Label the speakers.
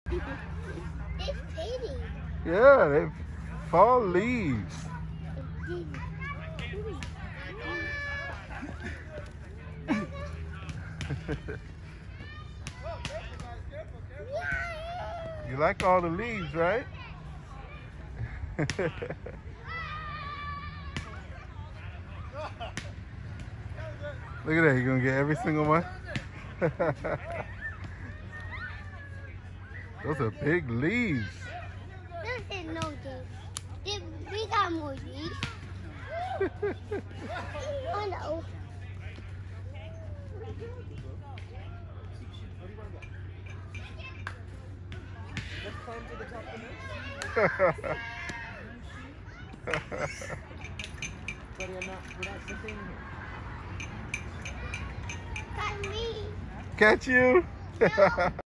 Speaker 1: It's pretty.
Speaker 2: Yeah, they fall leaves. You like all the leaves, right? Look at that, you gonna get every single one? Those are big leaves.
Speaker 1: This is no game. We got more leaves. Oh no.
Speaker 3: Let's climb to the top of the nest. Buddy, we're not sitting here.
Speaker 1: Got me.
Speaker 2: Catch you?
Speaker 1: No.